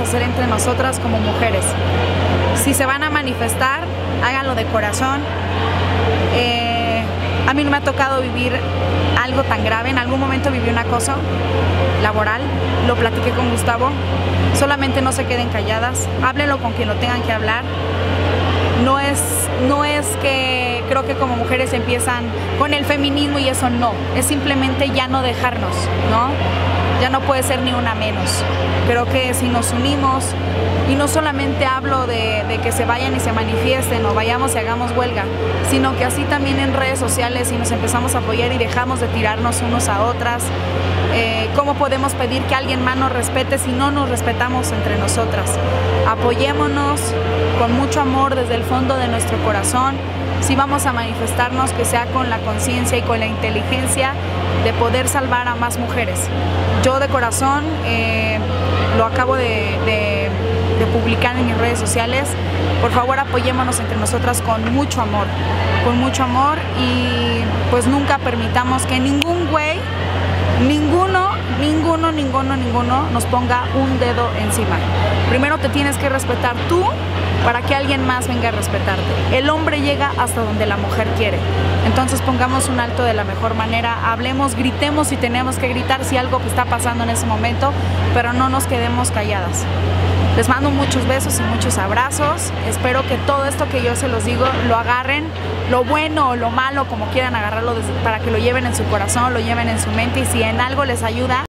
hacer entre nosotras como mujeres. Si se van a manifestar, háganlo de corazón. A mí no me ha tocado vivir algo tan grave. En algún momento viví un acoso laboral, lo platiqué con Gustavo. Solamente no se queden calladas, háblenlo con quien lo tengan que hablar. No es que creo que como mujeres empiezan con el feminismo y eso no, es simplemente ya no dejarnos, ¿no? Ya no puede ser ni una menos. Creo que si nos unimos, y no solamente hablo de que se vayan y se manifiesten o vayamos y hagamos huelga, sino que así también en redes sociales y nos empezamos a apoyar y dejamos de tirarnos unos a otras. ¿Cómo podemos pedir que alguien más nos respete si no nos respetamos entre nosotras? Apoyémonos con mucho amor desde el fondo de nuestro corazón. Si vamos a manifestarnos, que sea con la conciencia y con la inteligencia de poder salvar a más mujeres. Yo de corazón lo acabo de publicar en mis redes sociales. Por favor, apoyémonos entre nosotras con mucho amor y pues nunca permitamos que ningún güey, ninguno nos ponga un dedo encima. Primero te tienes que respetar tú para que alguien más venga a respetarte. El hombre llega hasta donde la mujer quiere. Entonces pongamos un alto de la mejor manera, hablemos, gritemos si tenemos que gritar, si algo está pasando en ese momento, pero no nos quedemos calladas. Les mando muchos besos y muchos abrazos. Espero que todo esto que yo se los digo lo agarren, lo bueno o lo malo, como quieran agarrarlo, para que lo lleven en su corazón, lo lleven en su mente, y si en algo les ayuda,